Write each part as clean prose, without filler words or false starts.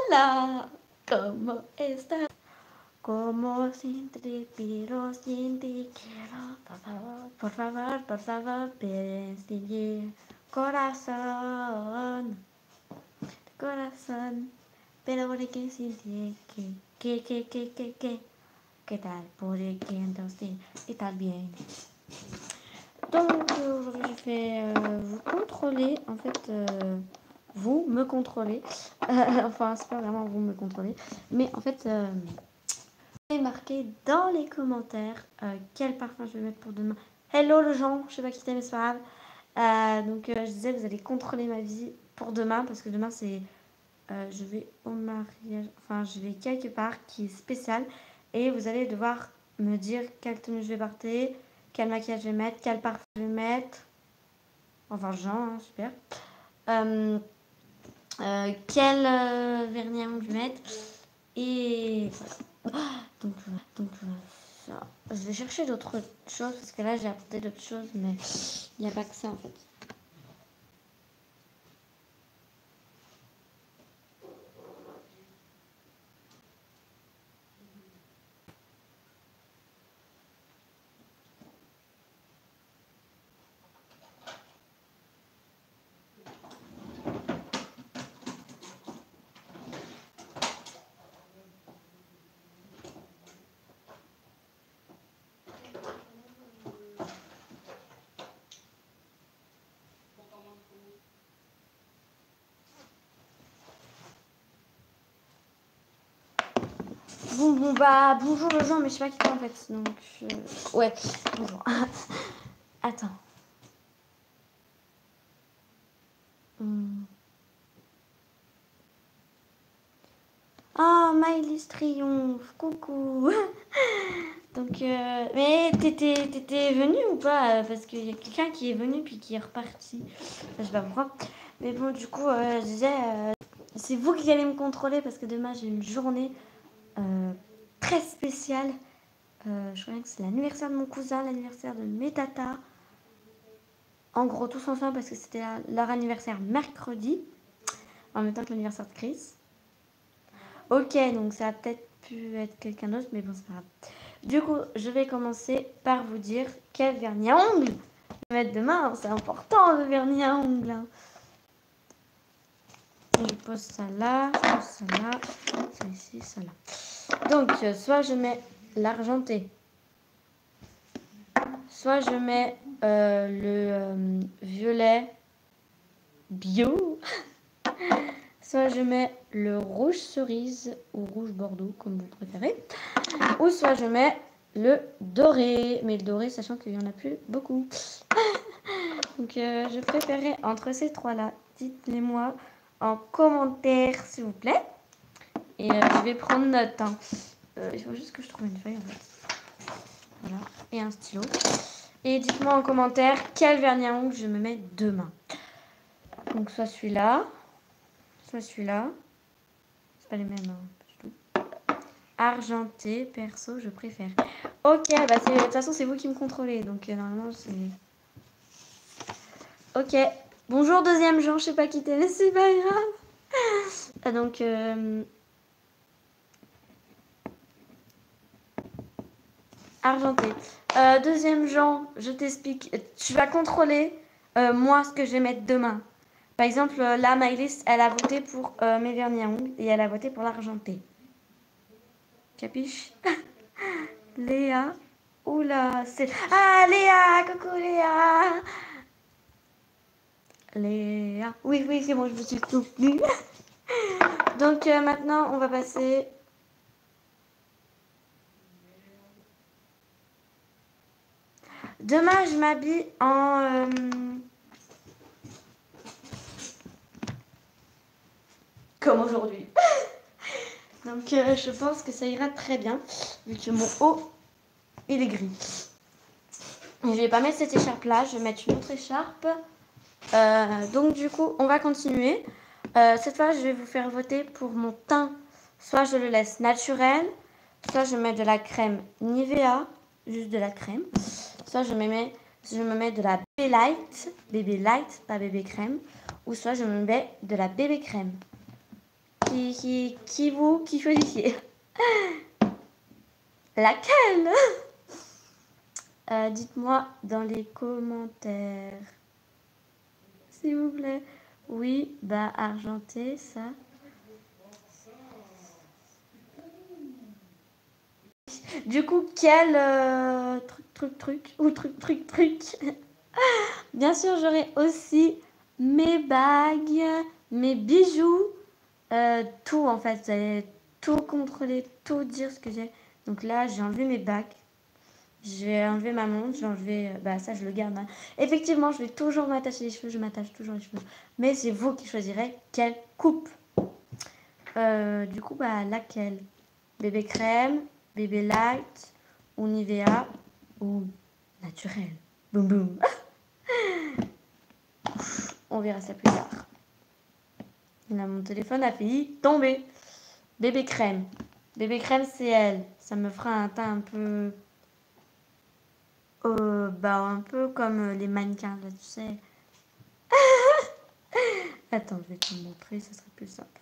Hola, ¿cómo estás? Como sin ti, pero sin ti quiero, por favor, distinguir corazón, corazón, pero por qué sin ti, ¿qué tal? Por qué entonces, está bien. Donc aujourd'hui je vais vous contrôler, en fait vous me contrôlez, enfin c'est pas vraiment vous me contrôlez, mais en fait vous allez marquer dans les commentaires quel parfum je vais mettre pour demain. Hello le gens, je sais pas qui t'aime mais c'est pas grave. Donc je disais vous allez contrôler ma vie pour demain parce que demain c'est je vais au mariage, enfin je vais quelque part qui est spécial et vous allez devoir me dire quelle tenue je vais porter, quel maquillage je vais mettre, quel parfum je vais mettre, enfin genre, hein, super. Quel vernis à ongles je vais mettre et voilà. Donc ça. Je vais chercher d'autres choses parce que là j'ai apporté d'autres choses mais il n'y a pas que ça en fait. Bon bah bonjour les gens mais je sais pas qui t'es en fait donc ouais bonjour. Attends. Oh Maëlys Triomphe, coucou. Donc mais t'étais venue ou pas parce qu'il y a quelqu'un qui est venu puis qui est reparti. Enfin, je sais pas pourquoi. Mais bon du coup je disais c'est vous qui allez me contrôler parce que demain j'ai une journée très spéciale. Je crois que c'est l'anniversaire de mon cousin, l'anniversaire de mes tatas. En gros, tous ensemble parce que c'était leur anniversaire mercredi, en même temps que l'anniversaire de Chris. Ok, donc ça a peut-être pu être quelqu'un d'autre, mais bon, c'est pas grave. Du coup, je vais commencer par vous dire quel vernis à ongles je vais mettre demain. C'est important le vernis à ongles. Hein. Je pose ça là, ça ici, ça là. Donc, soit je mets l'argenté, soit je mets le violet bio, soit je mets le rouge cerise ou rouge bordeaux, comme vous préférez, ou soit je mets le doré, mais le doré sachant qu'il n'y en a plus beaucoup. Donc je préférais entre ces trois-là. Dites-les moi en commentaire s'il vous plaît. Et je vais prendre note. Hein. Il faut juste que je trouve une feuille en fait. Voilà. Et un stylo. Et dites-moi en commentaire quel vernis à ongles je me mets demain. Donc soit celui-là, soit celui-là. C'est pas les mêmes. Hein, argenté, perso, je préfère. Ok, bah de toute façon c'est vous qui me contrôlez. Donc normalement c'est... Ok. Bonjour deuxième Jean, je sais pas qui t'es, mais c'est pas grave. Donc argenté. Deuxième Jean, je t'explique. Tu vas contrôler moi ce que je vais mettre demain. Par exemple, là, Maëlys, elle a voté pour mes vernis à ongles et elle a voté pour l'argenté. Capiche? Léa. Oula, c'est... Ah, Léa! Coucou Léa! Léa. Oui, c'est bon, je me suis souvenue. Donc maintenant, on va passer... Demain, je m'habille en... Comme aujourd'hui. Donc je pense que ça ira très bien, vu que mon haut, il est gris. Et je vais pas mettre cette écharpe là, je vais mettre une autre écharpe. Donc du coup, on va continuer. Cette fois, je vais vous faire voter pour mon teint. Soit je le laisse naturel, soit je mets de la crème Nivea, juste de la crème. Soit je me mets de la bébé light, pas bébé crème. Ou soit je me mets de la bébé crème. Qui choisissez? Laquelle? Dites-moi dans les commentaires. S'il vous plaît. Oui, bah argenté, ça. Du coup, quel truc. Bien sûr, j'aurai aussi mes bagues, mes bijoux, tout en fait. Vous allez tout contrôler, tout dire ce que j'ai. Donc là, j'ai enlevé mes bagues. J'ai enlevé ma montre, j'ai enlevé... bah ça, je le garde. Hein. Effectivement, je vais toujours m'attacher les cheveux, je m'attache toujours les cheveux. Mais c'est vous qui choisirez quelle coupe. Du coup, bah laquelle? Bébé crème, bébé light, ou Nivea, ou naturel. Boum boum. On verra ça plus tard. Là, mon téléphone a failli tomber. Bébé crème. Bébé crème, c'est elle. Ça me fera un teint un peu... bah, un peu comme les mannequins, là, tu sais. Attends, je vais te montrer, ça serait plus simple.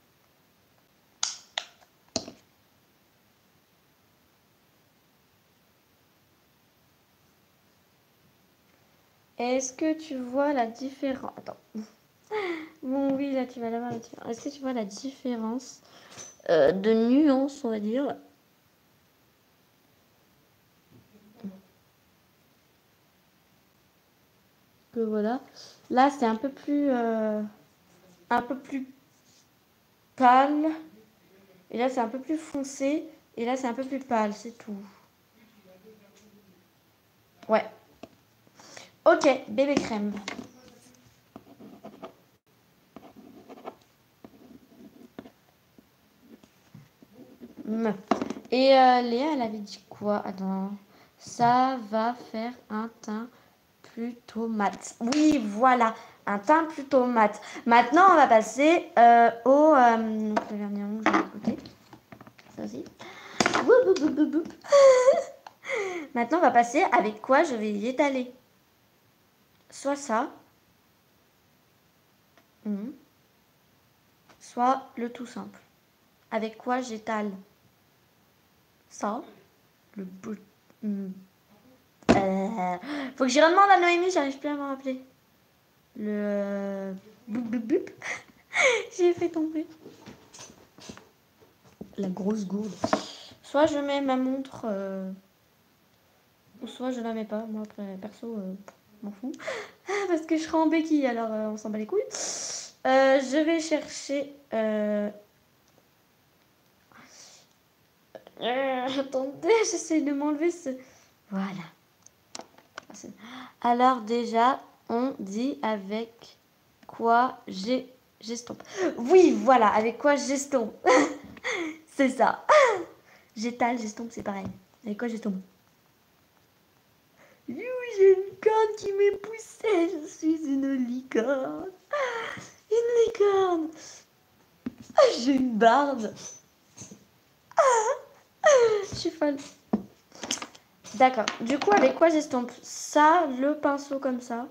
Est-ce que tu vois la différence? Attends. Bon, oui, là, tu vas la voir, la différence. Est-ce que tu vois la différence de nuance, on va dire? Que voilà. Là, c'est un peu plus pâle. Et là, c'est un peu plus foncé. Et là, c'est un peu plus pâle, c'est tout. Ouais. Ok, bébé crème. Et Léa, elle avait dit quoi? Attends. Ça va faire un teint plutôt mat. Oui, voilà. Un teint plutôt mat. Maintenant, on va passer au... le vernis rouge de l'autre côté. Ça aussi. Maintenant, on va passer avec quoi je vais y étaler. Soit ça. Soit le tout simple. Avec quoi j'étale ça. Le bout... faut que j'y redemande à Noémie, j'arrive plus à m'en rappeler. Le... Boop. J'ai fait tomber. La grosse gourde. Soit je mets ma montre, ou soit je la mets pas. Moi, après, perso, m'en fous. Parce que je serai en béquille, alors on s'en bat les couilles. Je vais chercher... attendez, j'essaie de m'enlever ce... Voilà. Alors déjà, on dit avec quoi j'estompe. Oui, voilà, avec quoi j'estompe. C'est ça. J'étale, j'estompe, c'est pareil. Avec quoi j'estompe? Oui, j'ai une licorne qui m'est poussée. Je suis une licorne. Une licorne. J'ai une barbe. Je suis folle. D'accord. Du coup, avec quoi j'estompe? Ça, le pinceau comme ça.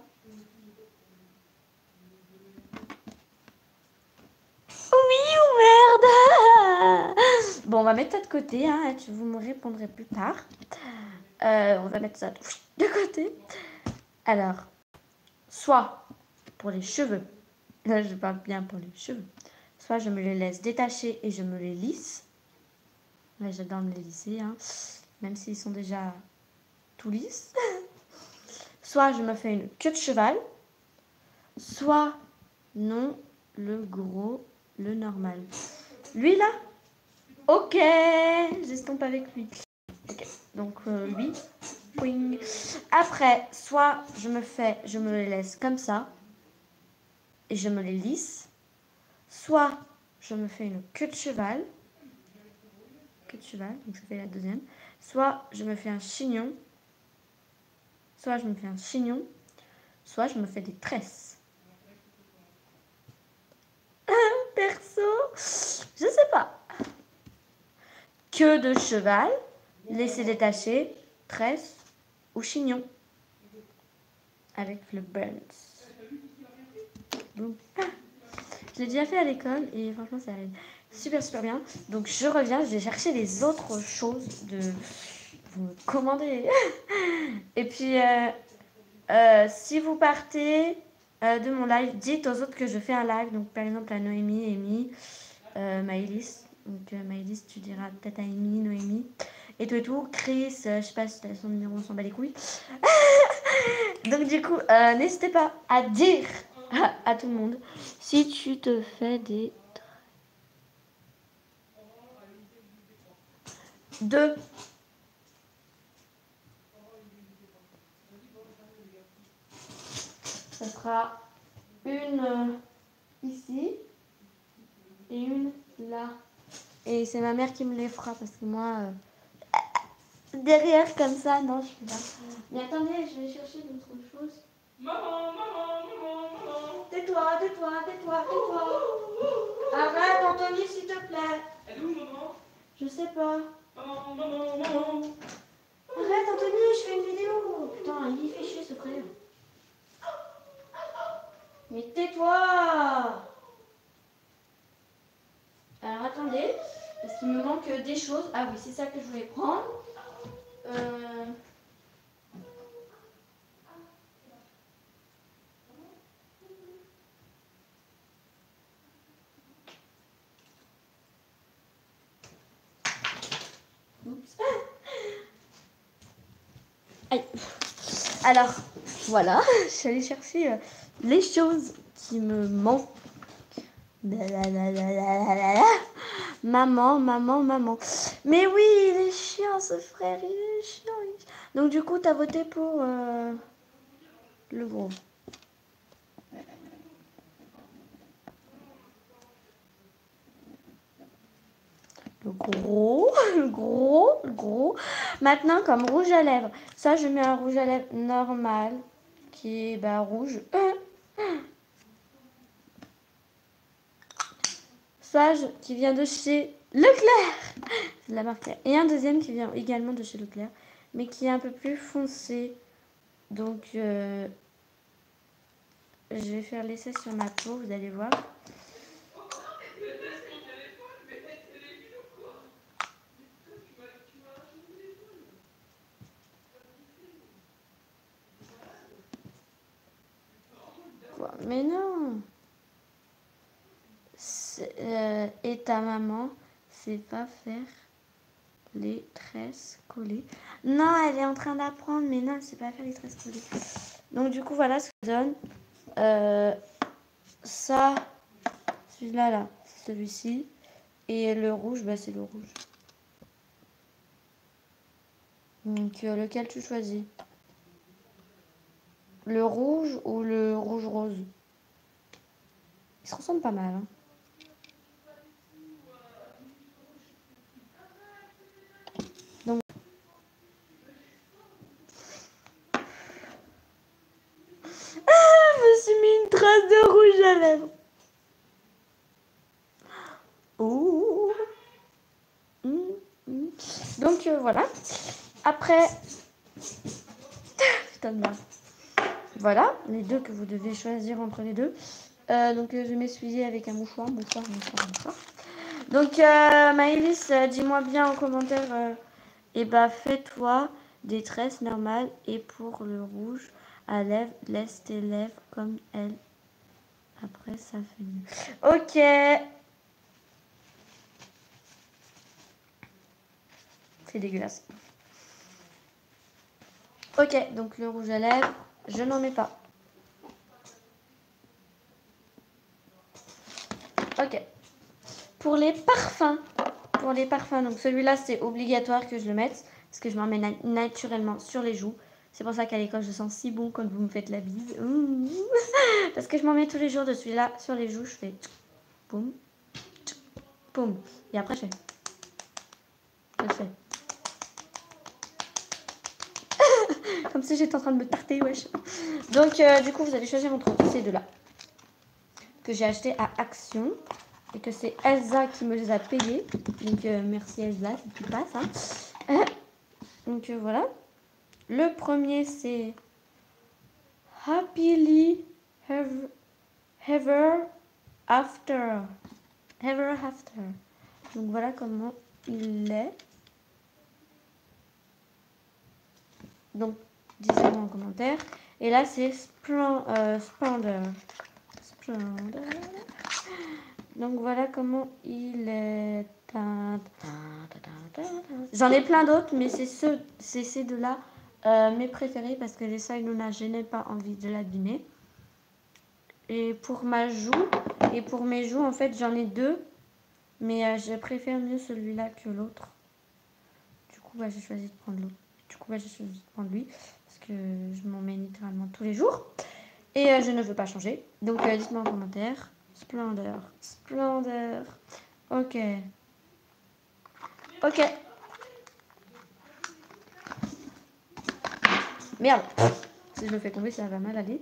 Oui ou merde? Bon, on va mettre ça de côté. Hein. Vous me répondrez plus tard. On va mettre ça de côté. Alors, soit pour les cheveux. Là, je parle bien pour les cheveux. Soit je me les laisse détacher et je me les lisse. Là, j'adore me les lisser. Hein. Même s'ils sont déjà tout lisses. Soit je me fais une queue de cheval. Soit non, le gros, le normal. Lui là? Ok, j'estompe avec lui. Ok, donc lui. Pouing. Après, soit je me les laisse comme ça et je me les lisse. Soit je me fais une queue de cheval. Queue de cheval, donc ça fait la deuxième. Soit je me fais un chignon. Soit je me fais un chignon. Soit je me fais des tresses. Perso, je sais pas. Queue de cheval, laisser détacher, tresse ou chignon. Avec le Burns. l'ai déjà fait à l'école et franchement ça allait super bien. Donc je reviens, je vais chercher les autres choses de vous me commander. Et puis si vous partez de mon live, dites aux autres que je fais un live. Donc par exemple à Noémie, Amy, Maëlys. Donc Maëlys, tu diras peut-être à Amy, Noémie. Et tout. Chris, je sais pas si t'as son numéro, on s'en bat les couilles. Donc du coup, n'hésitez pas à dire à tout le monde si tu te fais des... 2. Ça sera une ici et une là. Et c'est ma mère qui me les fera parce que moi, derrière comme ça, non, je peux pas. Mais attendez, je vais chercher d'autres choses. Maman. Tais-toi. Arrête, Anthony, s'il te plaît. Elle est où, maman? Je sais pas. Maman. Arrête, Anthony, je fais une vidéo. Putain, il fait chier ce frère. Mais tais-toi. Alors attendez, parce qu'il me manque des choses. Ah oui, c'est ça que je voulais prendre. Oups. Aïe. Alors, voilà, je suis allée chercher les choses qui me manquent. Maman. Mais oui, il est chiant ce frère, il est chiant. Donc du coup, t'as voté pour le gros. Le gros. Maintenant, comme rouge à lèvres, ça, je mets un rouge à lèvres normal, qui est rouge. Sage, qui vient de chez Leclerc. C'est la marque. Et un deuxième qui vient également de chez Leclerc, mais qui est un peu plus foncé. Donc, je vais faire l'essai sur ma peau, vous allez voir. Quoi? Mais non. Et ta maman sait pas faire les tresses collées. Non, elle est en train d'apprendre, mais non, elle sait pas faire les tresses collées. Donc du coup, voilà ce que ça donne. Ça, celui-là, là, c'est celui-ci. Et le rouge, c'est le rouge. Donc lequel tu choisis? Le rouge ou le rouge rose? Ils se ressemblent pas mal, hein. Donc je me suis mis une trace de rouge à lèvres. Oh. Donc voilà. Après, putain de merde. Voilà, les deux que vous devez choisir entre les deux. Donc je vais m'essuyer avec un mouchoir. Donc Maëlys, dis-moi bien en commentaire. Fais-toi des tresses normales. Et pour le rouge à lèvres, laisse tes lèvres comme elles. Après, ça fait mieux. Ok. C'est dégueulasse. Ok, donc le rouge à lèvres, je n'en mets pas. Ok. Pour les parfums, donc celui-là, c'est obligatoire que je le mette. Parce que je m'en mets naturellement sur les joues. C'est pour ça qu'à l'école, je sens si bon quand vous me faites la bise. Parce que je m'en mets tous les jours de celui-là sur les joues. Je fais boum, boum. Et après, je fais. Comme si j'étais en train de me tarter, wesh. Donc, du coup, vous allez choisir entre ces deux-là. Que j'ai acheté à Action. Et que c'est Elsa qui me les a payés. Donc, merci Elsa, si tu passes. Hein. Donc, voilà. Le premier, c'est Happily Ever after. Ever after. Donc voilà comment il est. Donc dites-moi en commentaire. Et là c'est Splendor. Splendor. Donc voilà comment il est. J'en ai plein d'autres, mais c'est ces deux-là mes préférés parce que les Soy Luna, je n'ai pas envie de l'abîmer. Et pour ma joue, et pour mes joues, en fait, j'en ai deux, mais je préfère mieux celui-là que l'autre. Du coup, j'ai choisi de prendre l'autre. Du coup, j'ai choisi de prendre lui parce que je m'en mets littéralement tous les jours. Et je ne veux pas changer. Donc, dites-moi en commentaire. Splendeur. Splendeur. Ok. Ok. Merde. Si je le fais tomber, ça va mal aller.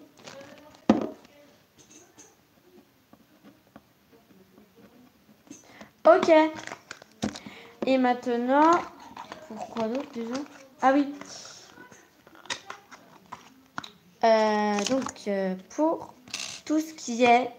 Ok. Et maintenant, pourquoi d'autre déjà? Ah oui. Donc, pour tout ce qui est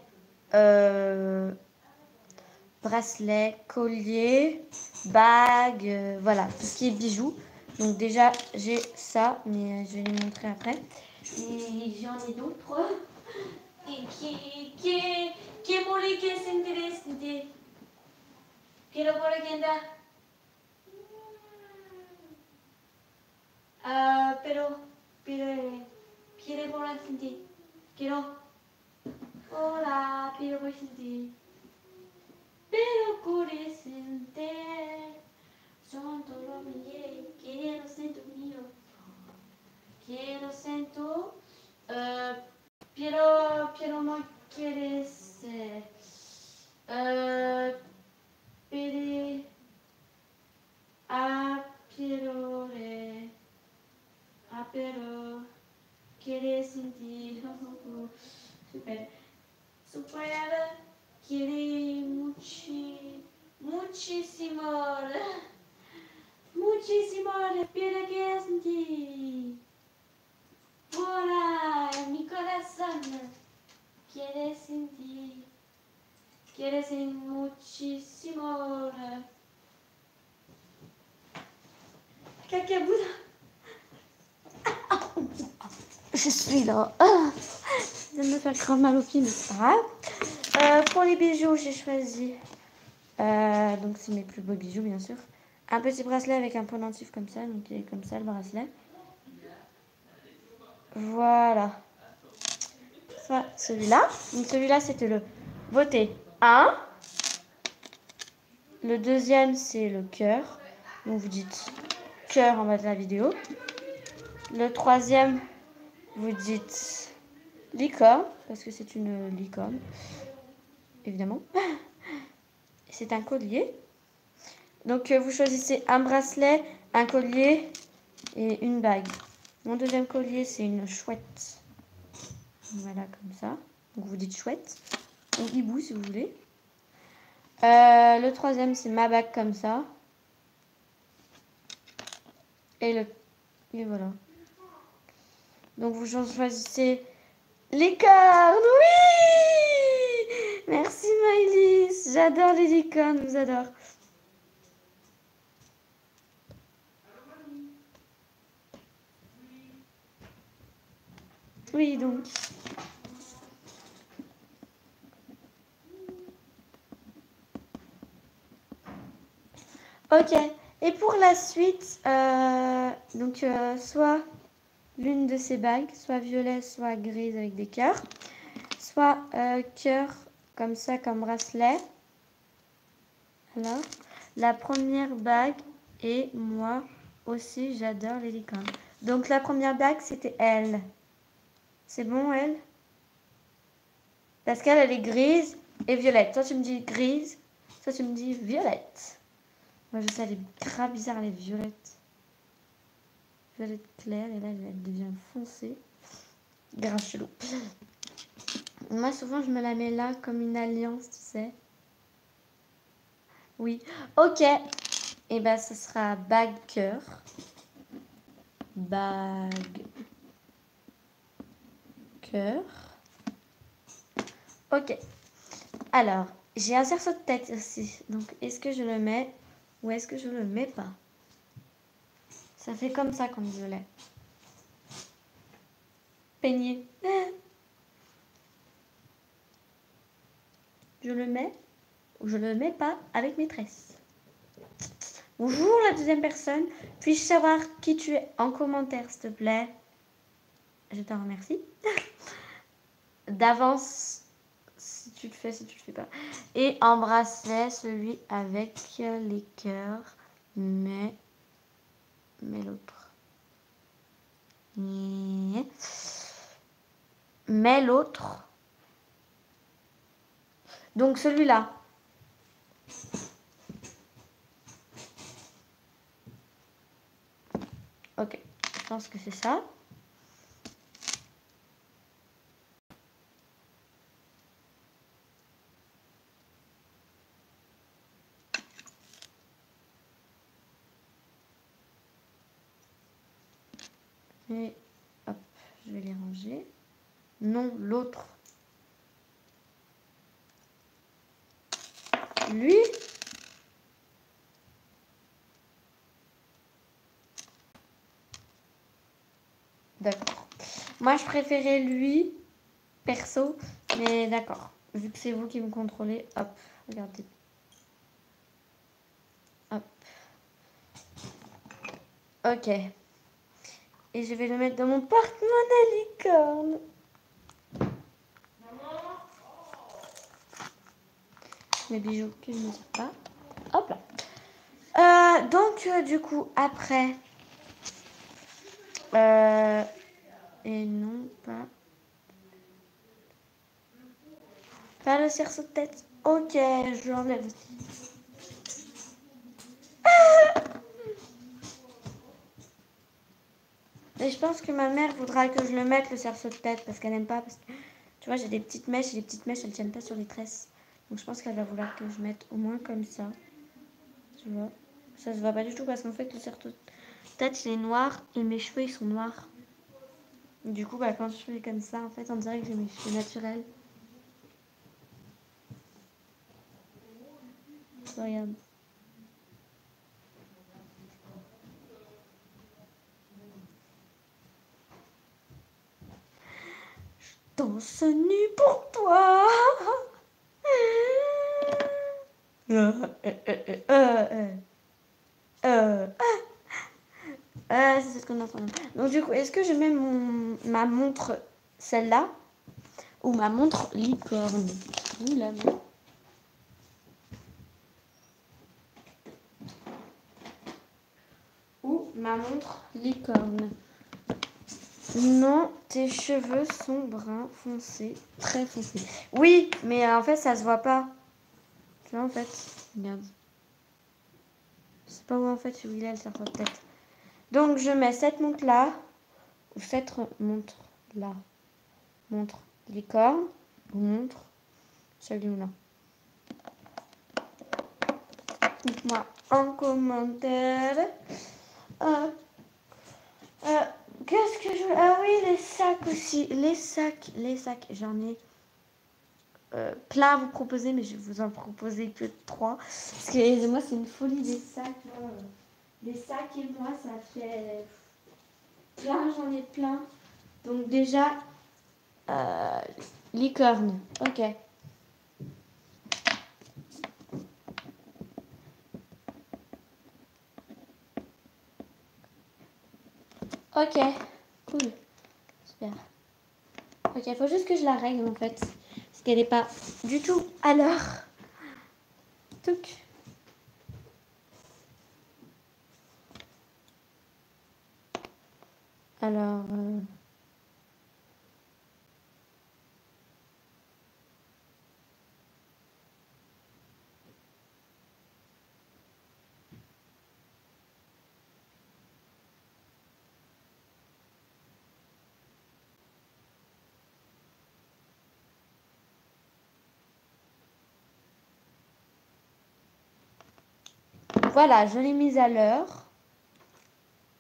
bracelet, collier, bague, voilà, tout ce qui est bijoux. Donc déjà, j'ai ça, mais je vais les montrer après. Et j'en ai d'autres. Et que mole que es interesante. Quiero por aquí anda. Quiere por aquí. Quiero. Hola, quiero por aquí. Pero curescente son todo mi quiero sento mio quiero sento pero no quieres pere pero quieres sentir super super quiere muchísimo muchísimo quiere que sentir voilà mi corazón quiere sentir muchísimo cacaboula. Je suis là. Je viens de me faire grave mal au pied, mais c'est pas grave. Pour les bijoux, j'ai choisi. Donc, c'est mes plus beaux bijoux, bien sûr. Un petit bracelet avec un pendentif comme ça. Donc, il est comme ça, le bracelet. Voilà. Soit celui-là. Donc, celui-là, c'était le beauté 1. Le deuxième, c'est le cœur. Donc, vous dites cœur en bas de la vidéo. Le troisième, vous dites licorne, parce que c'est une licorne, évidemment. C'est un collier. Donc, vous choisissez un bracelet, un collier et une bague. Mon deuxième collier, c'est une chouette. Voilà, comme ça. Donc, vous dites chouette. Ou hibou, si vous voulez. Le troisième, c'est ma bague, comme ça. Et voilà. Donc, vous choisissez licorne. Oui! Merci, Maëlys. J'adore les licornes, je vous adore. Oui, donc. Ok. Et pour la suite, donc soit l'une de ces bagues, soit violet, soit grise avec des cœurs, soit cœur comme ça, comme bracelet. Voilà. La première bague et moi aussi, j'adore les licornes. Donc la première bague, c'était elle. C'est bon, elle? Parce qu'elle, elle est grise et violette. Toi, tu me dis grise, toi, tu me dis violette. Moi, je sais, elle est grave bizarre, elle est violette. Violette claire, et là, elle devient foncée. Grave chelou. Moi, souvent, je me la mets là comme une alliance, tu sais. Oui. Ok. Et ben, ce sera bague cœur. Bague cœur. Ok. Alors, j'ai un cerceau de tête aussi. Donc, est-ce que je le mets ou est-ce que je le mets pas? Ça fait comme ça quand je l'ai. Peigné. Je le mets ou je le mets pas avec mes tresses. Bonjour la deuxième personne. Puis-je savoir qui tu es en commentaire, s'il te plaît? Je te remercie. D'avance, si tu le fais, si tu le fais pas. Et en bracelet, celui avec les cœurs. Mais l'autre. Mais l'autre. Donc celui-là. Ok, je pense que c'est ça. Et hop, je vais les ranger. Non, l'autre. Lui. D'accord. Moi, je préférais lui, perso. Mais d'accord. Vu que c'est vous qui me contrôlez, hop, regardez. Hop. Ok. Et je vais le mettre dans mon porte-monnaie licorne. Mes bijoux que je ne sais pas. Hop là. Donc, du coup, après... et non, pas le cerceau de tête. Ok, je l'enlève aussi. Et je pense que ma mère voudra que je le mette, le cerceau de tête, parce qu'elle n'aime pas. Parce que, tu vois, j'ai des petites mèches, et les petites mèches, elles ne tiennent pas sur les tresses. Donc je pense qu'elle va vouloir que je mette au moins comme ça. Tu vois, ça se voit pas du tout, parce qu'en fait, le cerceau de tête, il est noir, et mes cheveux, ils sont noirs. Du coup, bah, quand je fais comme ça, en fait, on dirait que j'ai mes cheveux naturels. Regarde. Je danse nu pour toi. C'est ce qu'on entend. Donc du coup, est-ce que je mets ma montre, celle-là, ou ma montre licorne? Où la montre? Ou ma montre licorne? Non, tes cheveux sont bruns foncés, très foncés. Oui, mais en fait, ça se voit pas. Tu vois, en fait, regarde. Je sais pas où en fait où il est le cerveau de tête. Donc je mets cette montre là, ou cette montre là. Montre licorne, ou montre celui-là. Dites-moi en commentaire. Qu'est-ce que je... Ah oui, les sacs aussi. Les sacs. J'en ai plein à vous proposer, mais je vais vous en proposer que 3. Parce que moi, c'est une folie des sacs. Les sacs et moi, ça fait plein, j'en ai plein. Donc déjà, licorne. Ok. Ok. Cool. Super. Ok, il faut juste que je la règle en fait. Parce qu'elle n'est pas du tout à l'heure. Touc. Alors... Voilà, je l'ai mise à l'heure.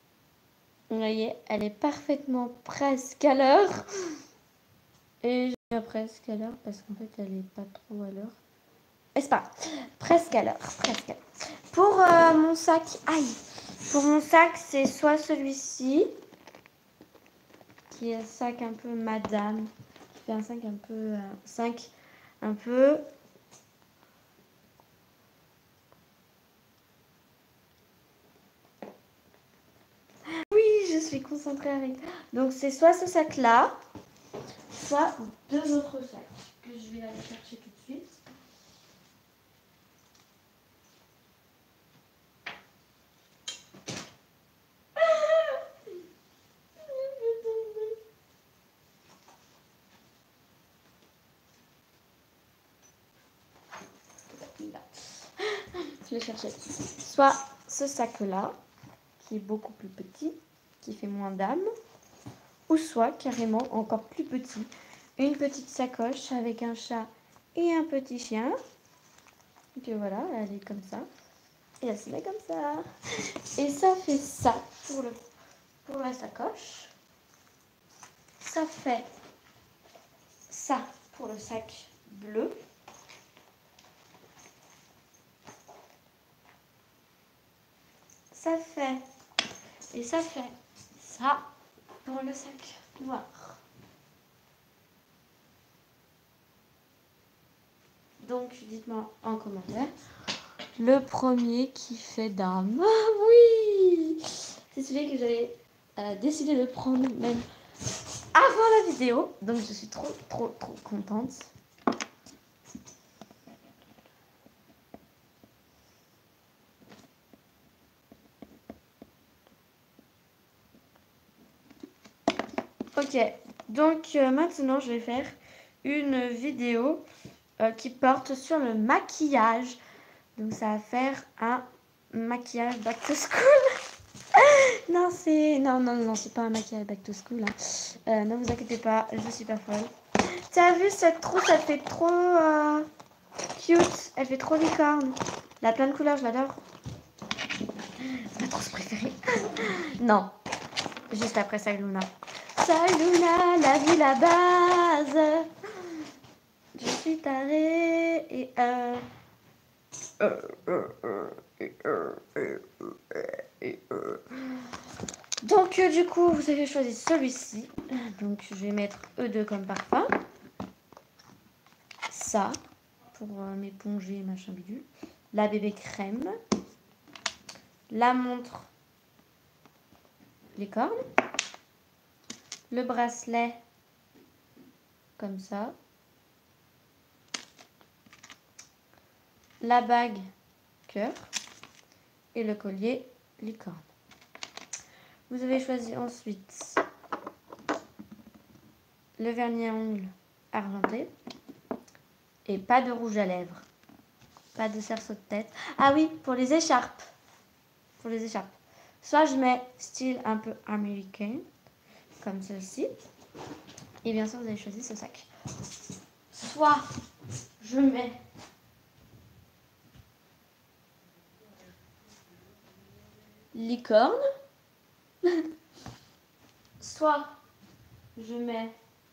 Vous voyez, elle est parfaitement presque à l'heure. Et je déjà presque à l'heure parce qu'en fait, elle est pas trop à l'heure. Mais c'est pas grave. Presque à l'heure. Presque à l'heure. Pour mon sac, aïe. Pour mon sac, c'est soit celui-ci, qui est un sac un peu madame, qui fait un sac un peu, un peu. Oui, je suis concentrée avec. Donc c'est soit ce sac-là, soit deux autres sacs que je vais aller chercher tout de suite. Je vais chercher. Soit ce sac-là, qui est beaucoup plus petit, qui fait moins d'âme, ou soit carrément encore plus petit, une petite sacoche avec un chat et un petit chien. Et puis voilà, elle est comme ça. Et elle se met comme ça. Et ça fait ça pour la sacoche. Ça fait ça pour le sac bleu. Ça fait et ça fait ça pour le sac noir. Donc dites-moi en commentaire le premier qui fait dame. Ah oui, c'est celui que j'avais décidé de prendre même avant la vidéo. Donc je suis trop contente. Ok, donc maintenant je vais faire une vidéo qui porte sur le maquillage. Donc ça va faire un maquillage back to school. Non, c'est pas un maquillage back to school. Hein. Ne vous inquiétez pas, je suis pas folle. T'as vu cette trousse, elle fait trop cute. Elle fait trop licorne. Elle a plein de couleurs, je l'adore. C'est ma trousse préférée. Non, juste après ça, Luna. Luna, la vie, la base. Je suis tarée et donc du coup, vous avez choisi celui-ci. Donc je vais mettre E2 comme parfum. Ça, pour m'éponger, machin bidule. La bébé crème. La montre licorne. Le bracelet, comme ça. La bague, cœur. Et le collier, licorne. Vous avez choisi ensuite le vernis à ongles argenté. Et pas de rouge à lèvres. Pas de cerceau de tête. Ah oui, pour les écharpes. Pour les écharpes. Soit je mets style un peu américain, comme celle-ci. Et bien sûr, vous avez choisi ce sac. Soit je mets licorne. Soit je mets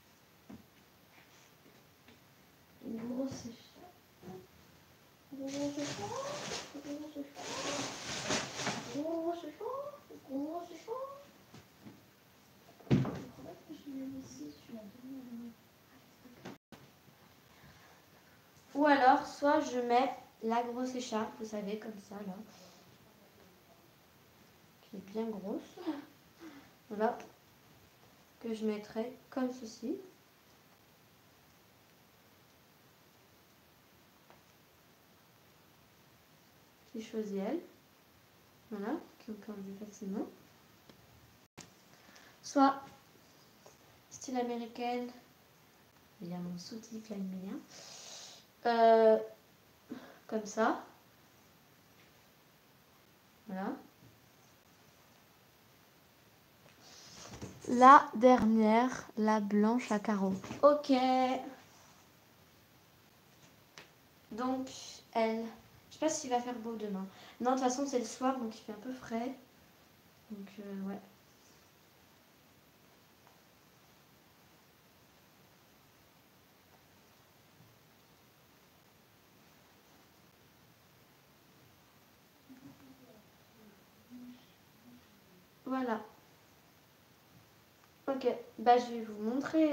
une grosse écharpe. Grosse écharpe. Grosse écharpe. Grosse écharpe. Grosse écharpe. Ou alors, soit je mets la grosse écharpe, vous savez, comme ça, là. Qui est bien grosse. Voilà. Que je mettrai comme ceci. Qui choisit elle. Voilà. Qui on peut enlever facilement. Soit style américaine. Il y a mon sous-titre là, il met bien. Comme ça. Voilà. La dernière, la blanche à carreaux. Ok. Donc, elle. Je sais pas s'il va faire beau demain. Non, de toute façon, c'est le soir, donc il fait un peu frais. Donc, ouais. Voilà. Ok, bah je vais vous montrer.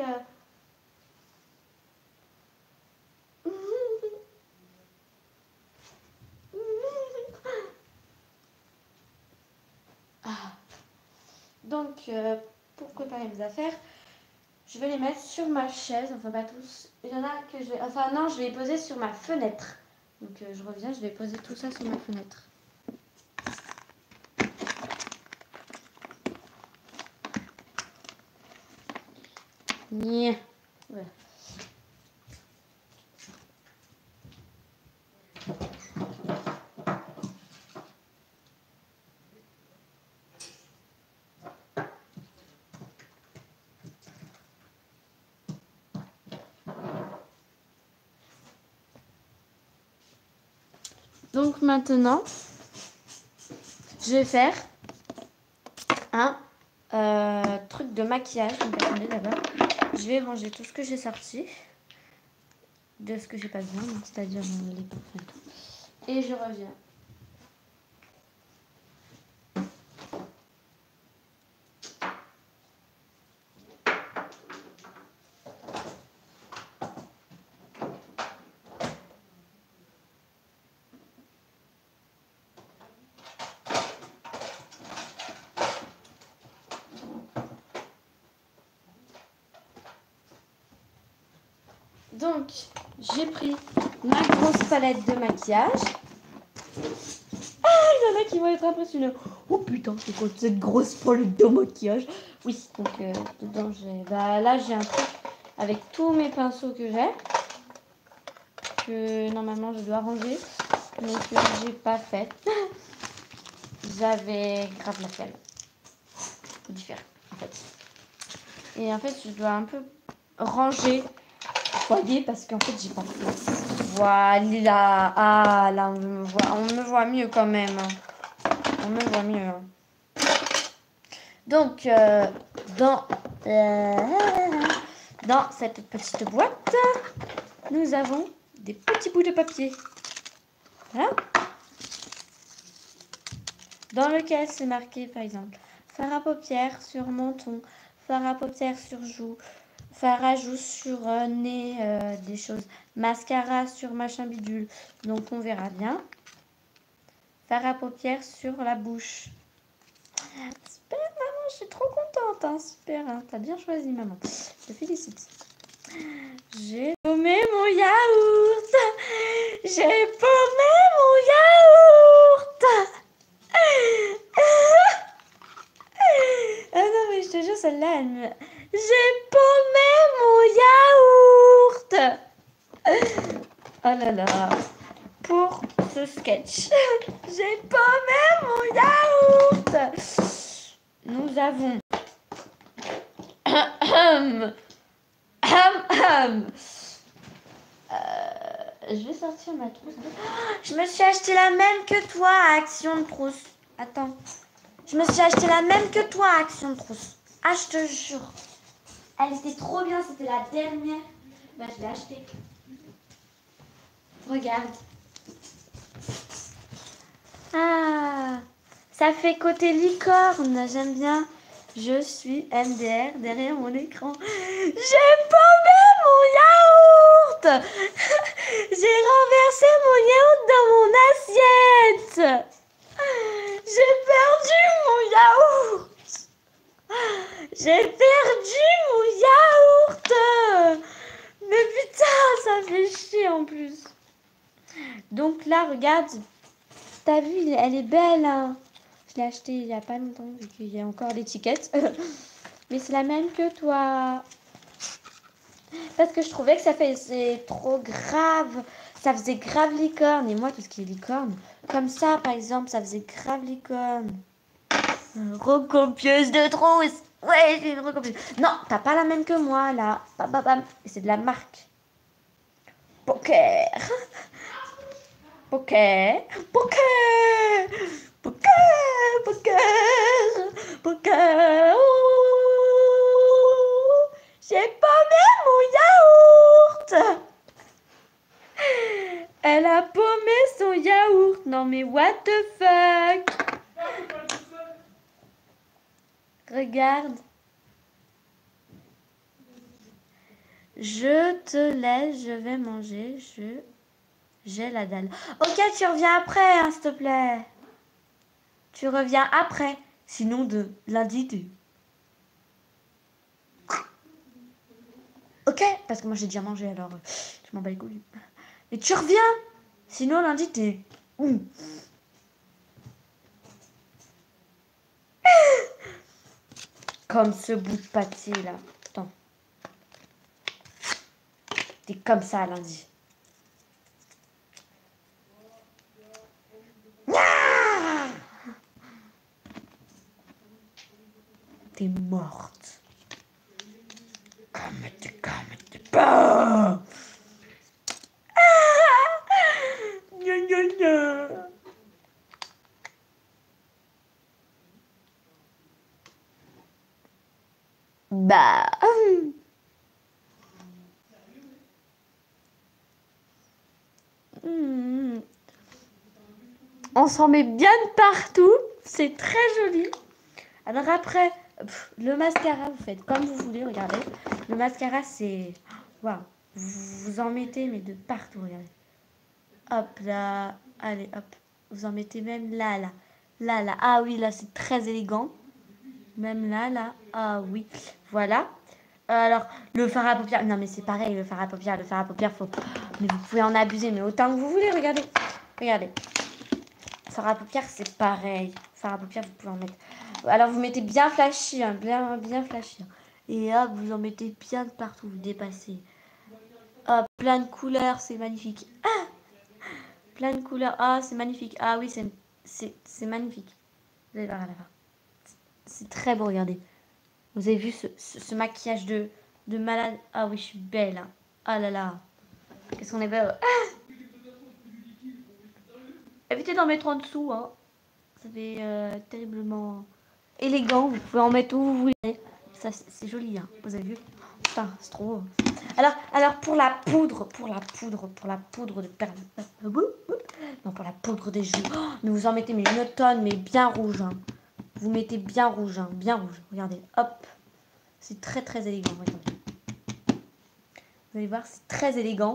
Ah. Donc, pour préparer les affaires, je vais les mettre sur ma chaise. Enfin, pas tous. Il y en a que je vais. Enfin, non, je vais les poser sur ma fenêtre. Donc, je reviens, je vais poser tout ça sur ma fenêtre. Yeah. Voilà. Donc maintenant, je vais faire un truc de maquillage. Donc attendez d'abord. Je vais ranger tout ce que j'ai sorti de ce que j'ai pas besoin, c'est-à-dire les parfums et tout. Et je reviens. Donc, j'ai pris ma grosse palette de maquillage. Ah, il y en a qui vont être impressionnés. Oh putain, c'est quoi cette grosse palette de maquillage? Oui, donc dedans j'ai... Bah là j'ai un truc avec tous mes pinceaux que j'ai. Que normalement je dois ranger. Mais que j'ai pas fait. J'avais grave la flemme de faire en fait. Et en fait je dois un peu ranger foyer parce qu'en fait j'ai pas de place. Voilà. Ah là on me voit mieux quand même. On me voit mieux. Donc dans cette petite boîte, nous avons des petits bouts de papier. Voilà. Dans lequel c'est marqué par exemple fard à paupières sur menton, fard à paupières sur joue, fard à joue sur nez, des choses, mascara sur machin bidule. Donc on verra bien. Fard à paupières sur la bouche. Super maman, je suis trop contente, hein, super, hein, t'as bien choisi maman. Je te félicite. J'ai paumé mon yaourt. J'ai paumé mon yaourt. Ah non mais je te jure celle-là elle me... J'ai paumé mon yaourt. Oh là là. Pour ce sketch. J'ai paumé mon yaourt. Nous avons... je vais sortir ma trousse. Je me suis acheté la même que toi à Action de Trousse. Attends. Je me suis acheté la même que toi à Action de Trousse. Ah, je te jure. Elle était trop bien. C'était la dernière. Bah, je l'ai achetée. Regarde. Ah, ça fait côté licorne. J'aime bien. Je suis MDR derrière mon écran. J'ai paumé mon yaourt. J'ai renversé mon yaourt dans mon assiette. J'ai perdu mon yaourt. J'ai perdu mon yaourt. Mais putain, ça fait chier en plus. Donc là, regarde. T'as vu, elle est belle. Hein. Je l'ai achetée il n'y a pas longtemps, vu qu'il y a encore l'étiquette. Mais c'est la même que toi. Parce que je trouvais que ça faisait trop grave. Ça faisait grave licorne. Et moi, tout ce qui est licorne, comme ça, par exemple, ça faisait grave licorne. Recopieuse de trousse. Ouais, j'ai une recopieuse. Non, t'as pas la même que moi, là. Bam, bam, bam. Et c'est de la marque. Poker. Poker. Poker. Poker. Poker. Poker. J'ai paumé mon yaourt. Elle a paumé son yaourt. Non mais what the fuck. Regarde. Je te laisse, je vais manger. J'ai la dalle. Ok, tu reviens après, hein, s'il te plaît. Tu reviens après. Sinon, de lundi, tu... Ok, parce que moi, j'ai déjà mangé, alors je m'en bats les couilles. Et tu reviens. Sinon, lundi, t'es... Comme ce bout de pâté, là. Attends. T'es comme ça, lundi. T'es morte. Comme t'es pas. Gna, gna, gna. Bah. On s'en met bien de partout. C'est très joli. Alors après, le mascara, vous faites comme vous voulez, regardez. Le mascara, c'est... Waouh. Vous en mettez, mais de partout, regardez. Hop là. Allez, hop. Vous en mettez même là, là. Là, là. Ah oui, là, c'est très élégant. Même là, là. Ah oui. Voilà. Alors, le fard à paupières. Non, mais c'est pareil, le fard à paupières. Le fard à paupières, faut... Mais vous pouvez en abuser, mais autant que vous voulez, regardez. Regardez. Fard à paupières, c'est pareil. Fard à paupières, vous pouvez en mettre. Alors, vous mettez bien flashy, hein, bien flashy. Et hop, vous en mettez bien de partout, vous dépassez. Hop, plein de couleurs, c'est magnifique. Ah, plein de couleurs. Ah, c'est magnifique. Ah oui, c'est magnifique. Vous allez voir à la fin. C'est très beau, regardez. Vous avez vu ce maquillage de malade. Ah oui, je suis belle. Hein. Ah là là. Qu'est-ce qu'on est belle. Ah, évitez d'en mettre en dessous. Hein. Ça fait terriblement élégant. Vous pouvez en mettre où vous voulez. Ça, c'est joli. Hein. Vous avez vu. Putain, c'est trop. Alors pour la poudre de perles. Non, pour la poudre des joues. Oh, mais vous en mettez mais une tonne, mais bien rouge. Hein. Vous mettez bien rouge, hein, bien rouge. Regardez, hop. C'est très très élégant. Regardez. Vous allez voir, c'est très élégant.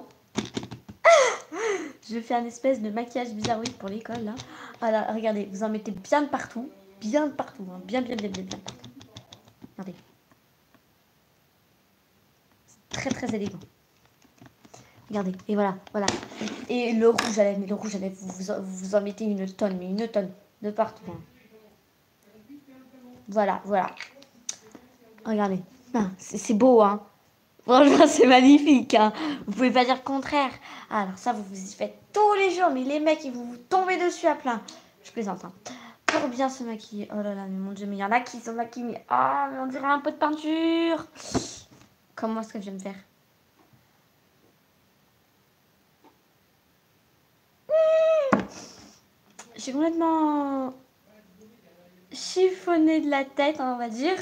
Je fais un espèce de maquillage bizarroïde pour l'école là. Alors regardez, vous en mettez bien de partout. Bien de partout. Hein. Bien partout. Regardez. C'est très très élégant. Regardez, et voilà. Et le rouge à lèvres, mais le rouge à lèvres, vous en mettez une tonne, de partout. Hein. Voilà. Regardez, ah, c'est beau, hein. Franchement, c'est magnifique, hein. Vous pouvez pas dire le contraire. Alors ça, vous y faites tous les jours, mais les mecs, ils vont vous tomber dessus à plein. Je plaisante, hein. Pour bien se maquiller. Oh là là, mais mon Dieu, mais il y en a qui se maquillent, mais ah, mais on dirait un peu de peinture. Comment est-ce que je vais me faire? J'ai complètement chiffonné de la tête, on va dire.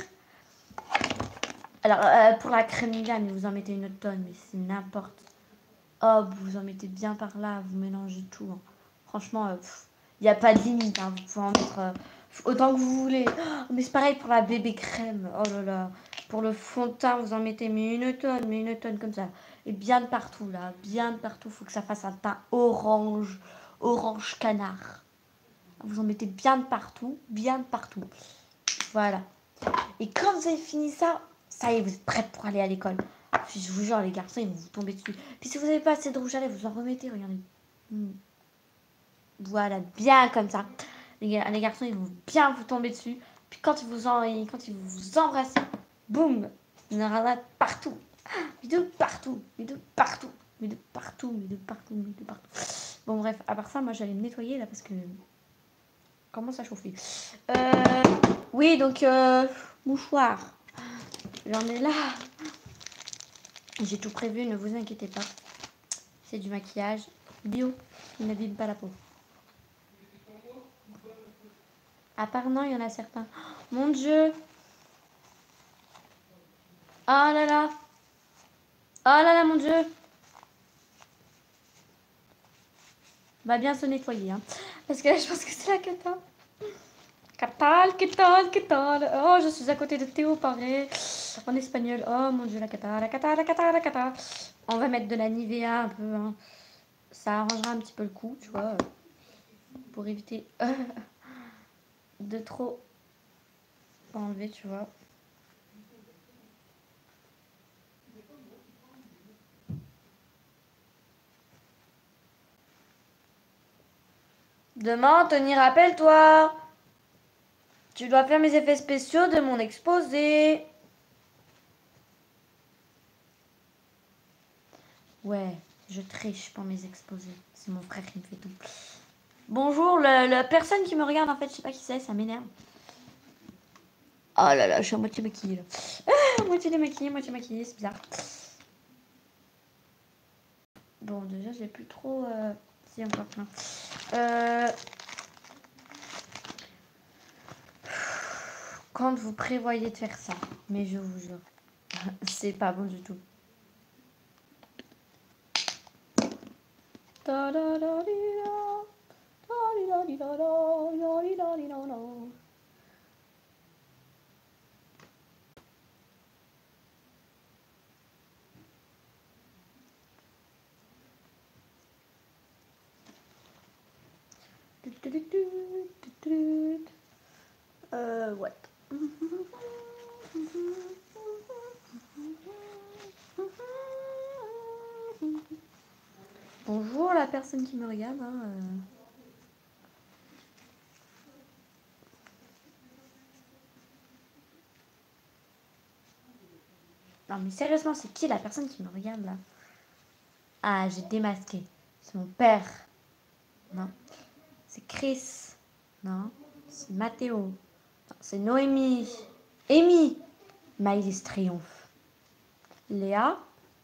Alors, pour la crème gamme, vous en mettez une tonne, mais c'est n'importe. Hop, vous en mettez bien par là, vous mélangez tout. Hein. Franchement, il n'y a pas de limite. Hein. Vous pouvez en mettre autant que vous voulez. Oh, mais c'est pareil pour la bébé crème. Oh là là. Pour le fond de teint, vous en mettez mais une tonne comme ça. Et bien de partout, là. Bien de partout. Il faut que ça fasse un teint orange canard. Vous en mettez bien de partout. Voilà. Et quand vous avez fini ça, ça y est, vous êtes prête pour aller à l'école. Puis je vous jure, les garçons, ils vont vous tomber dessus. Puis si vous n'avez pas assez de rouge à lèvres, vous en remettez, regardez. Voilà, bien comme ça. Les garçons, ils vont bien vous tomber dessus. Puis quand ils vous embrassent, boum, il y en aura partout. Mais de partout. Bon, bref, à part ça, moi, j'allais me nettoyer là parce que... Comment ça chauffer. Oui, donc, mouchoir. J'en ai là. J'ai tout prévu, ne vous inquiétez pas. C'est du maquillage bio qui n'abîme pas la peau. À part non, il y en a certains. Oh, mon Dieu. Oh là là. Oh là là, mon Dieu. On va bien se nettoyer. Hein. Parce que là, je pense que c'est la cata. ¿Qué tal, qué tal? Oh, je suis à côté de Théo, pareil. En espagnol. Oh mon dieu, la cata, la cata, la cata, la cata. On va mettre de la Nivea un peu. Hein. Ça arrangera un petit peu le coup, tu vois. Pour éviter de trop enlever, tu vois. Demain, Anthony, rappelle-toi. Tu dois faire mes effets spéciaux de mon exposé. Ouais, je triche pour mes exposés. C'est mon frère qui me fait tout. Bonjour, la personne qui me regarde, en fait, je sais pas qui c'est, ça m'énerve. Oh là là, je suis à moitié maquillée là. Moitié démaquillée, moitié maquillée, c'est bizarre. Bon, déjà, j'ai plus trop... Si, encore plein. Quand vous prévoyez de faire ça, mais je vous jure, c'est pas bon du tout. What? Bonjour la personne qui me regarde. Hein, Non mais sérieusement, c'est qui la personne qui me regarde là? Ah, j'ai démasqué. C'est mon père. Non. C'est Chris. Non. C'est Mathéo. C'est Noémie. Amy. Maïlis Triomphe. Léa.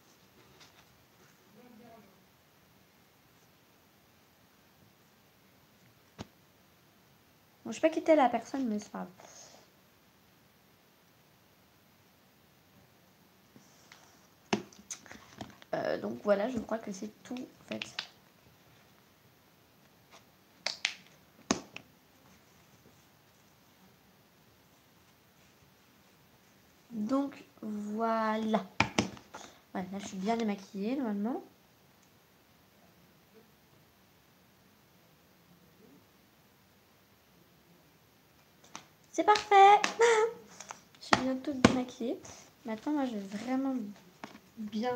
Bon, je sais pas qui était la personne, mais c'est pas grave. Donc voilà, je crois que c'est tout en fait. Donc voilà. Ouais, là je suis bien démaquillée normalement. C'est parfait. Je suis bien toute démaquillée. Maintenant, moi je vais vraiment bien.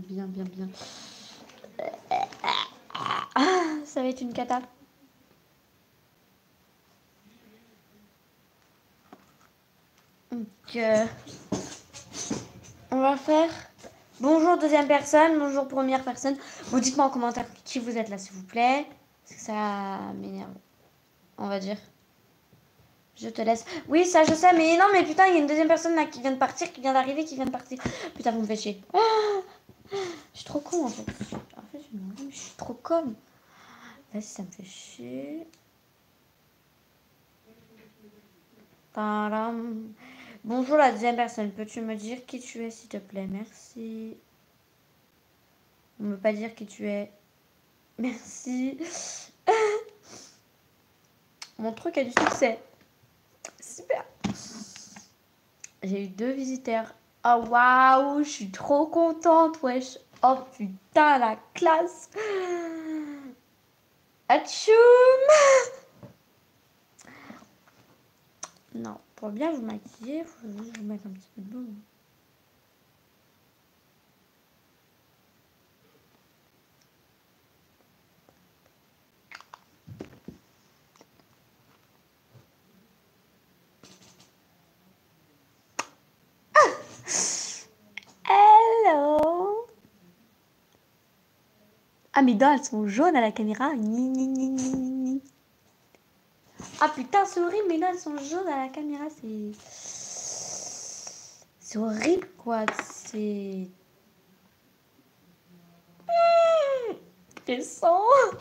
Ça va être une cata. Donc, on va faire bonjour deuxième personne, bonjour première personne. Vous dites-moi en commentaire qui vous êtes là, s'il vous plaît. Parce que ça m'énerve, on va dire. Je te laisse. Oui, ça je sais, mais non, mais putain, il y a une deuxième personne là qui vient de partir, qui vient d'arriver, qui vient de partir. Putain, vous me faites chier. Je suis trop con en fait. En fait, je suis trop conne. Vas-y, ça me fait chier. Tadam. Bonjour la deuxième personne. Peux-tu me dire qui tu es, s'il te plaît? Merci. On ne veut pas dire qui tu es. Merci. Mon truc a du succès. Super. J'ai eu 2 visiteurs. Oh waouh, je suis trop contente, wesh. Oh putain, la classe. Atchoum. Non, pour bien vous maquiller, il faut juste vous mettre un petit peu de baume. Hello. Ah, mes dents, elles sont jaunes à la caméra. Ah putain, c'est horrible, mes dents, elles sont jaunes à la caméra. C'est horrible, quoi. C'est... Descends.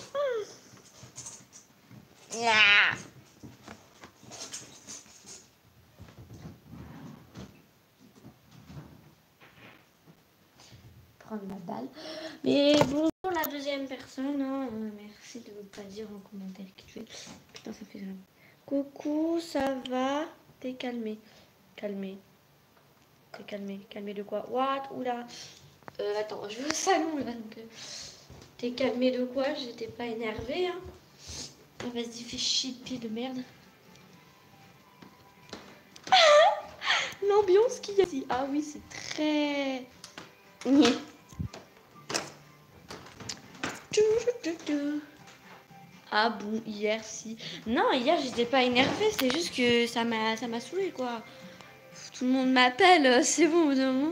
Prendre ma balle. Mais bonjour la deuxième personne. Hein. Merci de ne pas dire en commentaire qui tu es. Putain, ça fait grave. Coucou, ça va? T'es calmé. Calmé. T'es calmé. Calmé de quoi? What? Oula. Attends, je vais au salon là. Donc, t'es calmé de quoi? J'étais pas énervée. Hein. Ah, vas-y, fais chier de pied de merde. L'ambiance qu'il y a ici. Ah oui, c'est très... Ah bon, hier si. Non, hier j'étais pas énervée, c'est juste que ça m'a saoulé quoi. Tout le monde m'appelle, c'est bon au bout d'un moment.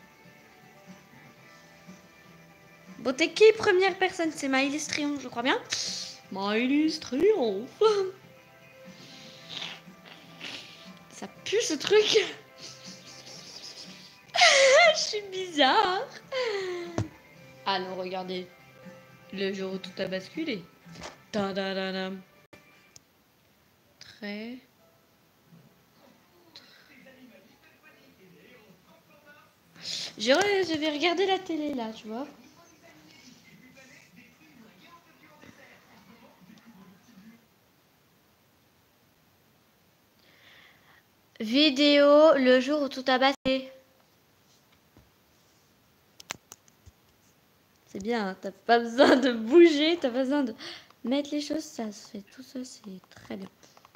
Bon, t'es qui première personne? C'est Maëlys Triomphe, je crois bien. Maëlys Triomphe. Ça pue ce truc. Je suis bizarre. Ah non, regardez. Le jour où tout a basculé. Ta-da-da-dam. Très... Je vais regarder la télé là, tu vois. Vidéo, le jour où tout a basculé. C'est bien, hein, t'as pas besoin de bouger, t'as pas besoin de mettre les choses, ça se fait tout seul, c'est très bien.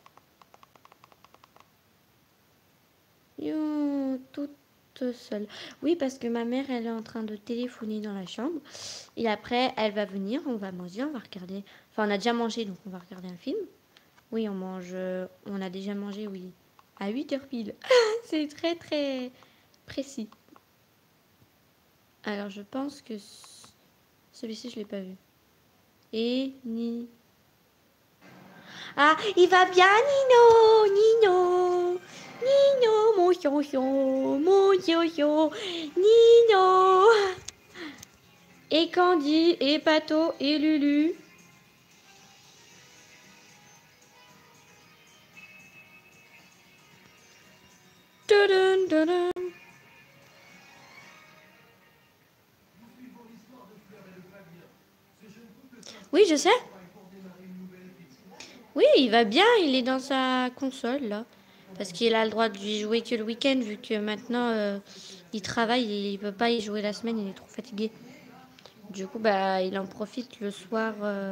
Yo, toute seule. Oui, parce que ma mère, elle est en train de téléphoner dans la chambre. Et après, elle va venir, on va manger, on va regarder. Enfin, on a déjà mangé, donc on va regarder un film. Oui, on mange. On a déjà mangé, oui. À 8h pile. C'est très, très précis. Alors, je pense que celui-ci, je l'ai pas vu. Et ni. Ah, il va bien, Nino, Nino, Nino, mon yo-yo, Nino. Et Candy, et Pato, et Lulu. Tudun, tudun. Oui, je sais. Oui, il va bien, il est dans sa console, là. Parce qu'il a le droit de y jouer que le week-end, vu que maintenant, il travaille et il peut pas y jouer la semaine, il est trop fatigué. Du coup, bah, il en profite le soir.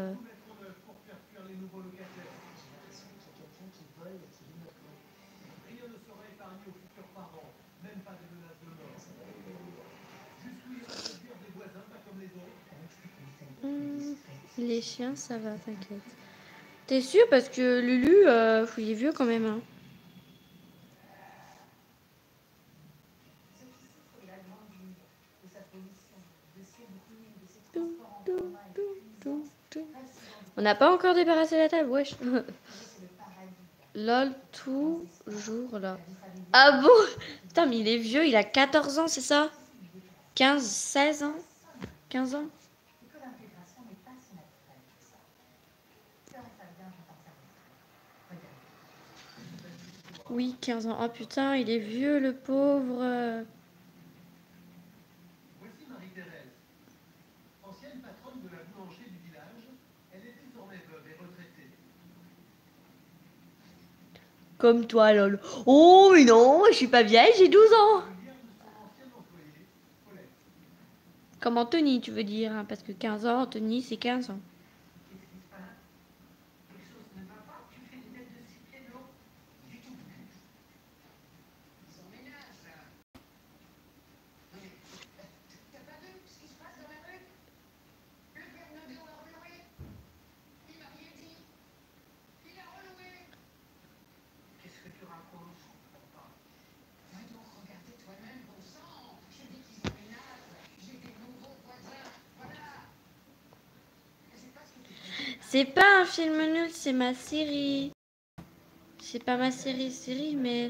Les chiens, ça va, t'inquiète. T'es sûr? Parce que Lulu, il est vieux quand même. Hein. On n'a pas encore débarrassé la table, wesh. Lol, toujours là. Ah bon? Putain, mais il est vieux, il a 14 ans, c'est ça? 15, 16 ans? 15 ans? Oui, 15 ans. Oh putain, il est vieux, le pauvre. Comme toi, lol. Oh, mais non, je suis pas vieille, j'ai 12 ans. Comme Anthony, tu veux dire, hein, parce que 15 ans, Anthony, c'est 15 ans. C'est pas un film nul, c'est ma série. C'est pas ma série, mais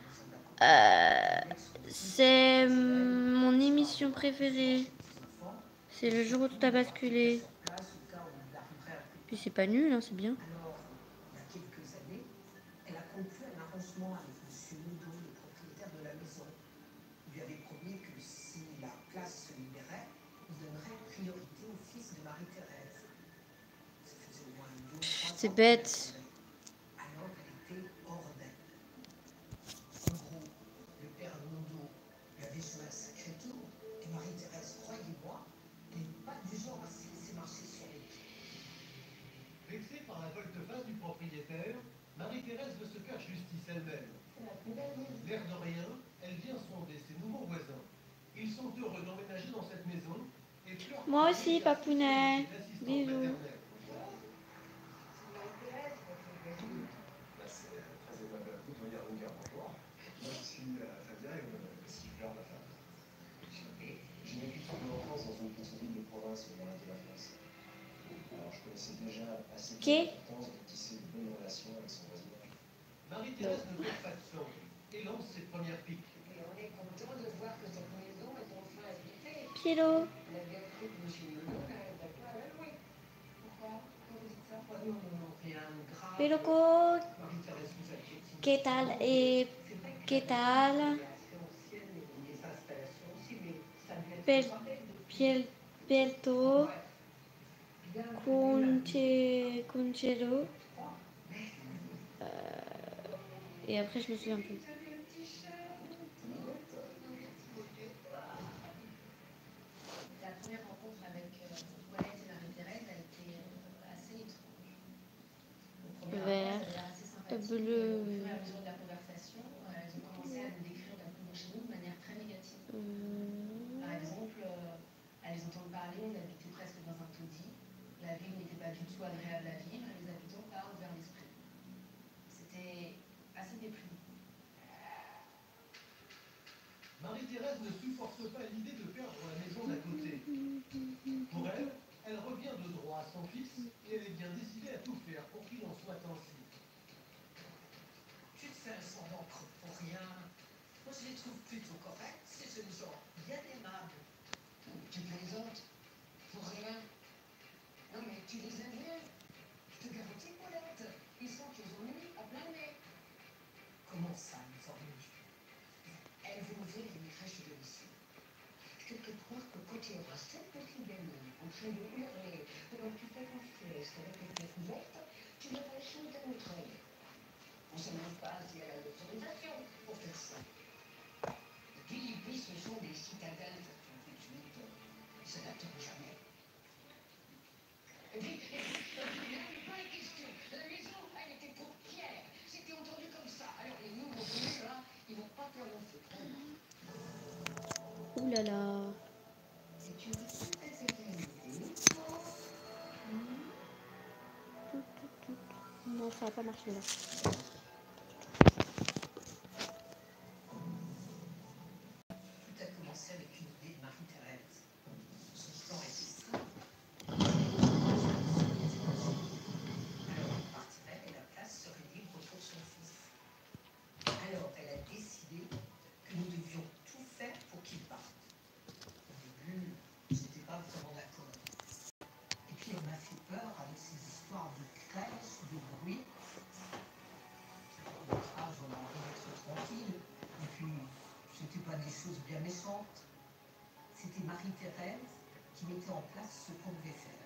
c'est mon émission préférée. C'est le jour où tout a basculé. Puis c'est pas nul, hein, c'est bien. C'est bête. L'air de rien, elle vient sonder ses nouveaux voisins. Ils sont heureux d'emménager dans cette maison et Fleur Moi aussi, papounet. Bisous. C'est très aimable à vous de venir nous dire bonjour. Moi, je suis Fabien et voici Fleur, ma femme. J'ai vécu toute mon enfance dans une petite ville de province au nord de la France. Alors, je connaissais déjà assez bien l'importance de tisser de bonnes relations avec son voisinage. Marie-Thérèse ne perd pas de sang et lance ses premières piques. Et on est content de voir que cette maison est enfin habitée. Pielo. On a bien cru que M. Lolo n'arriverait pas à la louer. Pourquoi vous dites ça? Non, rien de grave. Piloco. Marie-Thérèse vous a piétiné. ¿Qué tal? ¿Qué tal? Pelto. Conchero. Et après, je me souviens plus. La première rencontre avec Toilette et Marie-Thérèse a été assez étrange. Vert, bleu. Au fur et à mesure de la conversation, elles ont commencé à nous décrire la couleur chez nous de manière très négative. Par exemple, à les entendre parler, on habitait presque dans un taudis. La ville n'était pas du tout agréable à vivre et les habitants pas ouverts d'esprit. C'était assez déprimant. Marie-Thérèse ne supporte pas l'idée de perdre la maison d'à côté. Pour elle, elle revient de droit à son fils et elle est bien décidée à tout faire pour qu'il en soit ainsi. Tu te fais un sang d'encre pour rien. Moi, je les trouve plutôt corrects. C'est ce genre bien aimable. Tu plaisantes. Pour rien. Non, mais tu les aimes bien. Je te garantis, Paulette. Ils sont tes ennuis à plein nez. Comment ça, ils ennuis? Elles vont ouvrir une crèche de lycée. Je te fais croire que quand il y aura 7 petits gamins en train de hurler pendant que tu fais ton sieste avec les pieds couvertes, tu vas pas échouer ta mitraille. On ne sait même pas si elle a l'autorisation pour faire ça. Et puis, ce sont des citadins, ça tout de suite. Ils ne s'adapteront jamais. Et puis, là, il n'est pas une question. La maison, elle était pour Pierre. C'était entendu comme ça. Alors, les nouveaux venus, là, ils vont pas faire long feu. Ouh là là. C'est une super sécurité. Non, ça va pas marcher là. Tout a commencé avec une idée de Marie-Thérèse. Son plan était simple. Alors, on partirait et la place serait libre pour son fils. Alors, elle a décidé que nous devions tout faire pour qu'il parte. Au début, j'étais pas vraiment d'accord. Et puis, elle m'a fait peur avec ses histoires de crèche, de bruit. Au âge, on a envie d'être tranquille. Et puis, c'était pas des choses bien méchantes. C'était Marie-Thérèse qui mettait en place ce qu'on devait faire.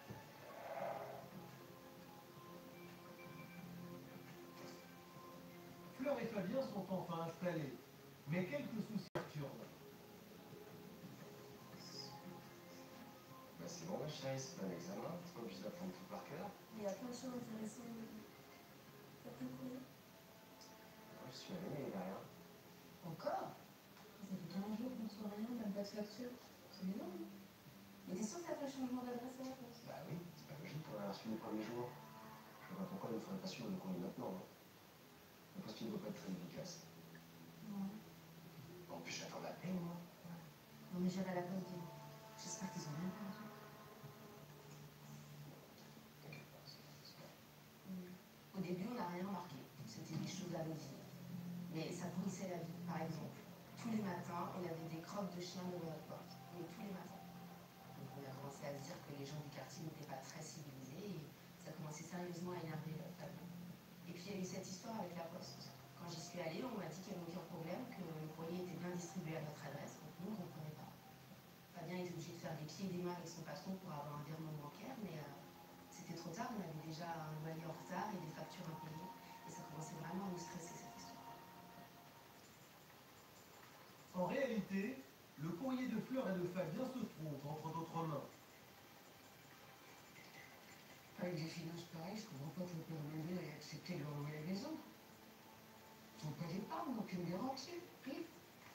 Fleur et Fabien sont enfin installés, mais quelques soucis perturbent. Bah, c'est bon, ma chérie, c'est pas un examen. C'est pas obligé d'apprendre tout par cœur. Il y a plein de choses intéressantes. T'as plein de courrier? Moi, je suis allé, mais il n'y a rien. Encore? Ça fait 15 jours qu'on ne reçoit rien, même pas de facture. C'est énorme. Mais t'es sûr que t'as fait le changement d'adresse à la poste? Bah oui, c'est pas logique qu'on a reçu les premiers jours. Je vois pas pourquoi il ne faudrait pas suivre le courrier maintenant. Hein. Le poste ne doit pas être très efficace. Ouais. En plus, j'attends la paix, moi. Non, mais j'irai à la poste demain. J'espère qu'ils ont rien perdu. T'inquiète pas, c'est pas. Au début, on n'a rien remarqué. C'était des choses anodines. Mais ça pourrissait la vie. Par exemple, tous les matins, on avait des crottes de chiens devant notre porte. Mais tous les matins. Donc on a commencé à se dire que les gens du quartier n'étaient pas très civilisés et ça commençait sérieusement à énerver Fabien. Et puis il y a eu cette histoire avec la poste. Quand j'y suis allée, on m'a dit qu'il n'y avait aucun problème, que le courrier était bien distribué à notre adresse, donc nous on ne comprenait pas. Fabien était obligé de faire des pieds et des mains avec son patron pour avoir un virement bancaire, mais c'était trop tard, on avait déjà un loyer en retard et des factures impayées. Et ça commençait vraiment à nous stresser cette histoire. En réalité, le courrier de Fleur et de Fabien se trouve entre d'autres mains. Avec des finances pareilles, je comprends pas que le père Manuel ait accepté de leur louer la maison. Ils sont pas d'épargne, entier, vite.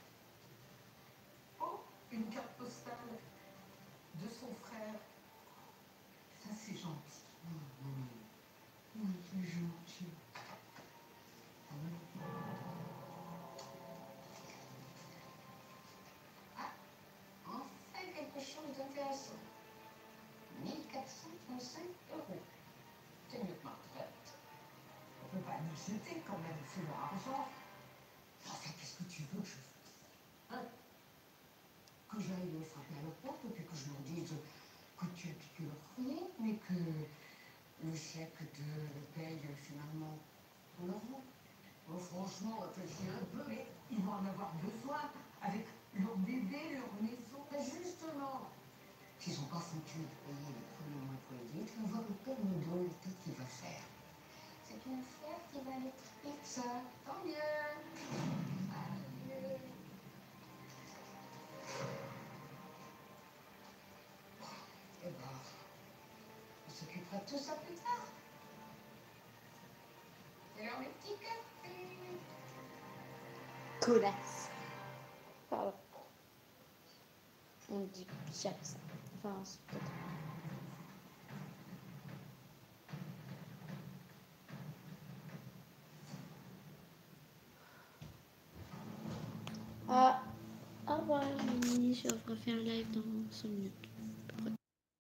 Oh, une carte postale de son frère. Ça, c'est gentil. Oui, c'est gentil. Ah, enfin quelque chose d'intéressant. 1435 euros. C'est mieux que ma retraite. On peut pas nous jeter quand même, c'est leur argent. Enfin, qu'est-ce que tu veux que je fasse, hein? Que j'aille le frapper à leur porte et puis que je leur dise que tu as piqué leur foyer, mais que le chèque de paye finalement on leur rend. Bon, franchement, réfléchis un peu, mais ils vont en avoir besoin avec leur bébé, leur maison. Mais justement, s'ils sont pas foutus de payer les premiers mois de loyer, tu vas voir le père nous donne le tête qu'il va faire. C'est une affaire qui va aller très vite, ça. Tant mieux. Adieu. Eh ben, on s'occupera de tout ça plus tard. C'est l'heure des petits cafés. Connasse. Pardon. On dit piasse. Enfin, c'est peut-être. Ah, au revoir, je vais faire un live dans 5 minutes.